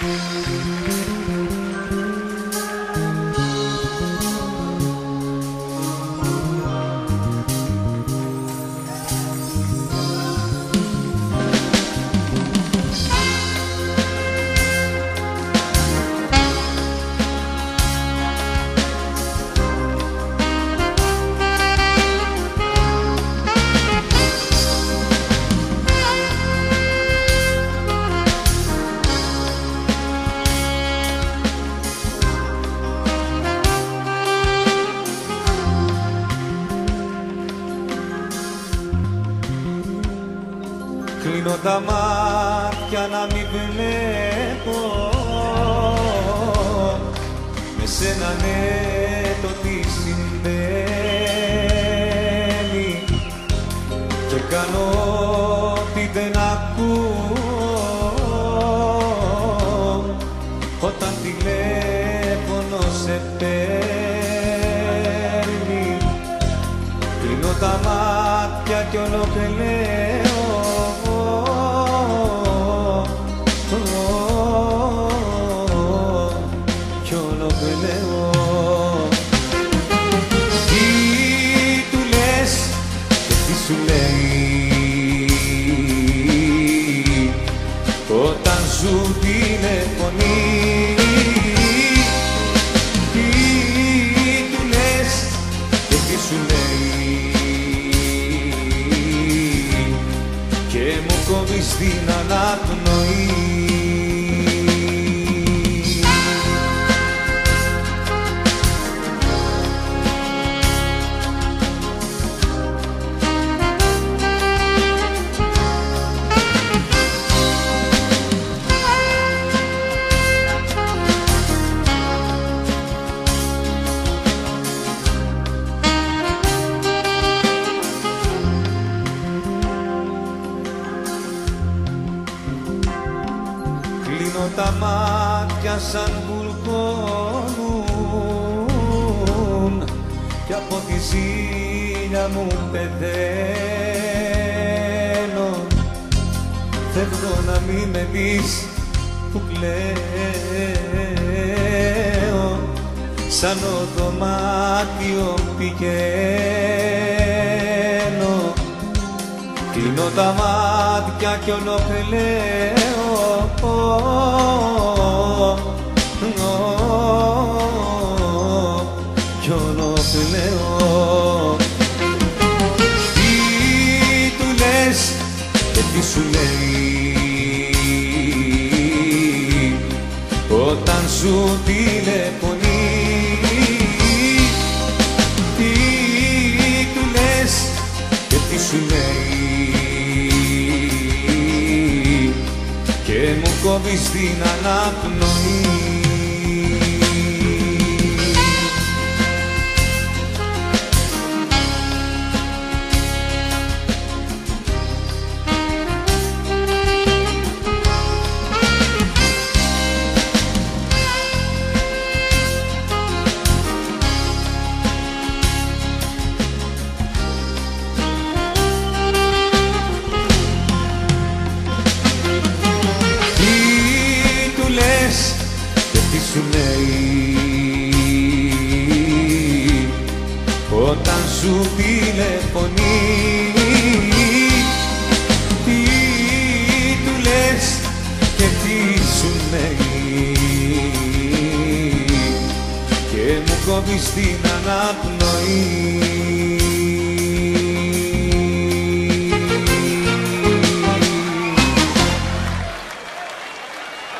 Κλείνω τα μάτια να μην βλέπω με σένα ναι το τι συμβαίνει και κάνω ότι δεν ακούω όταν τηλέφωνο σε παίρνει. Κλείνω τα μάτια κι όλο και λέω κι όλο και λέω. Τι του λες και τι σου λέει όταν σου τηλεφωνεί. Τι του λες και τι σου λέει και μου κόβεις την αναπνοή. Κλείνω τα μάτια σαν βουλκώνουν κι από τη ζήλια μου πεθαίνω. Φεύγω να μην με δεις που κλαίω, σαν οδωμάτιο πηγαίνω. Κλείνω τα μάτια κι όλο και λέω κι όλο και λέω. Τι του λες και τι σου λέει όταν σου τηλεφωνεί. Τι του λες και τι σου λέει και μου κόβεις την αναπνοή. Σου λέει όταν σου τηλεφωνεί. Τι του λες και τι σου λέει και μου κόβεις την αναπνοή.